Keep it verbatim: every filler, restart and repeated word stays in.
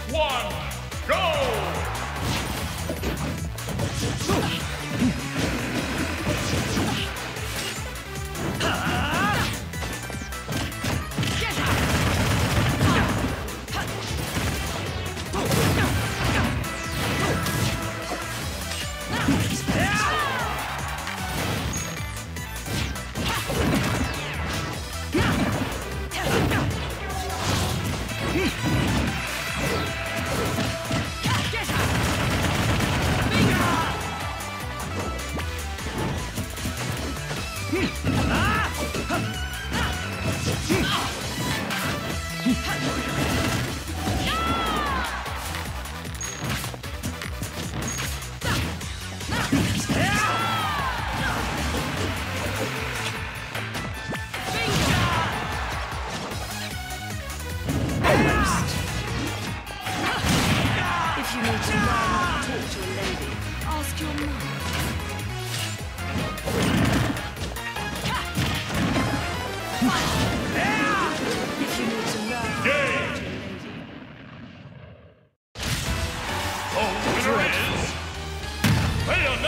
one, go! If you need to learn how to talk to a lady, ask your mum. If you need to learn how to talk to a lady. Oh, winner is Bayonetta!